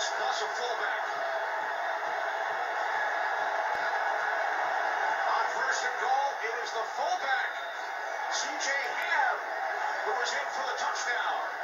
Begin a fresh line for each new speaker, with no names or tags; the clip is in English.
guards plus a fullback. On first and goal, it is the fullback, C.J. Ham, who is in for the touchdown.